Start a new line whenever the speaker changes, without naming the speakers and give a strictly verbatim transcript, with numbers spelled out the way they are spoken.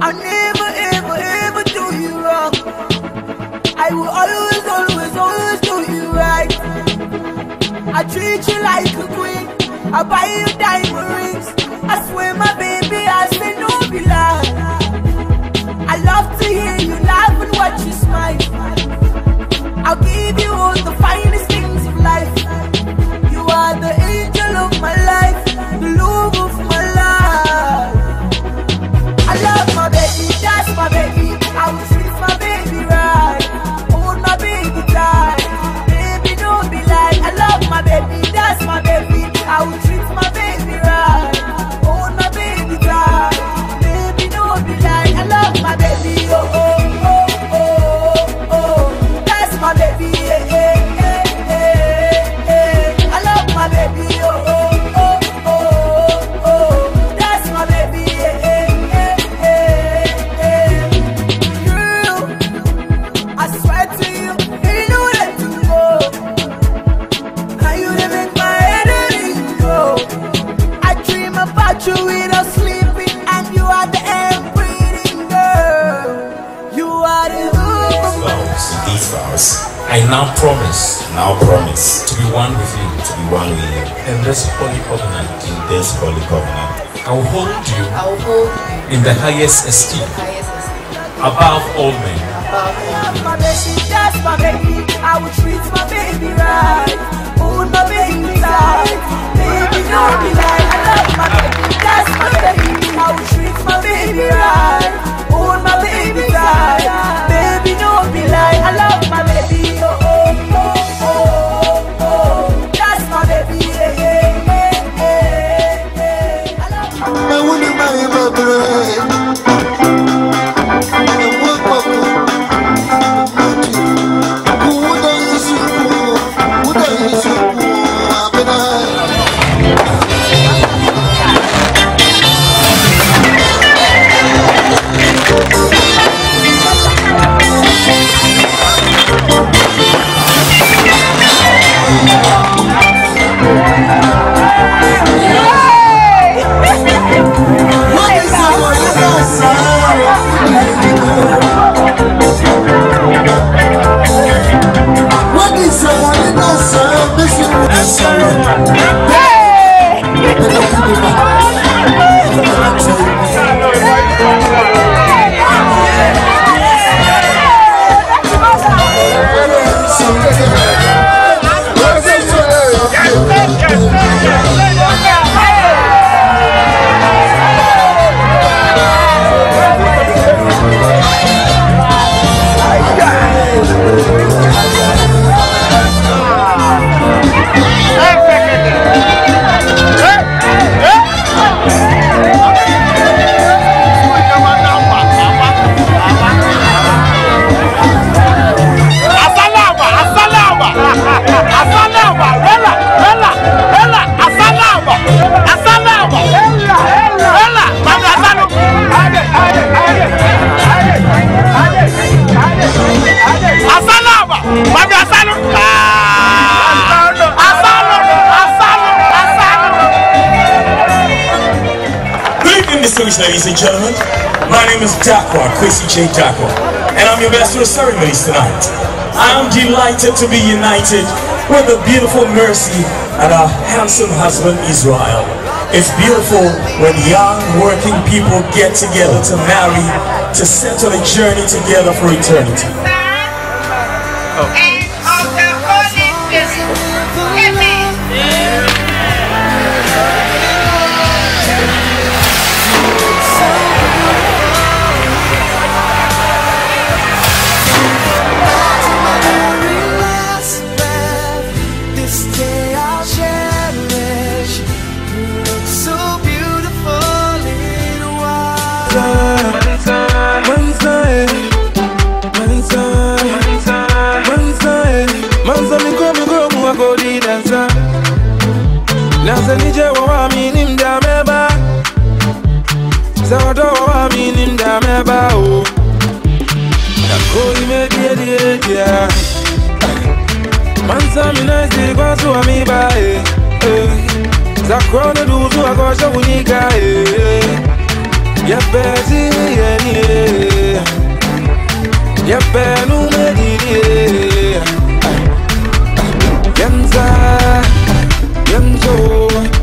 I'll never, ever, ever do you wrong. I will always, always, always do you right. I treat you like a queen. I buy you diamond rings. I swear, my baby, I say no be lie. I love to hear you laugh and watch you smile. I'll give you all the finest things of life. You are the angel of my life, the love of my life. I love my baby, that's my baby. I will treat my baby right. Hold my baby tight. Baby, don't be like. I love my baby, that's my baby. I will treat my baby right. Hold my baby tight. Baby, don't be like. I love my baby, oh oh oh oh oh. That's my baby, eh eh eh eh. I love my baby, oh oh oh oh oh. That's my baby, eh eh eh eh. Girl, I swear to you, ain't no let to go. Now you they make my head go. I dream about you without sleeping, and you are the air breathing girl. You are the love.
Vows, these vows, I now promise,
Now promise
to be one with you,
to be one with you
in this holy covenant.
in this holy covenant.
I will hold you
I will hold you
in the highest esteem,
highest esteem
above all men.
above all.
Love my baby, that's my baby. I will treat my baby right. Hold my baby tight. Baby, don't be like. I love my baby, that's my baby. I will treat my baby right. Hold my baby tight. Baby, don't be like. I love my baby. Oh oh oh oh oh. That's my baby. Yeah yeah yeah yeah. I love my baby.
I wanna marry my brother. I want my brother. Who does you? Who does you? I've been what is someone else?
Ladies and gentlemen, my name is Dakwa, Kwesi J. Dakwa, and I'm your master of ceremonies tonight. I'm delighted to be united with the beautiful Mercy and our handsome husband Israel. It's beautiful when young working people get together to marry, to set on a journey together for eternity. Oh.
Ya pezi yeni ya penu medini Yemza Yemzo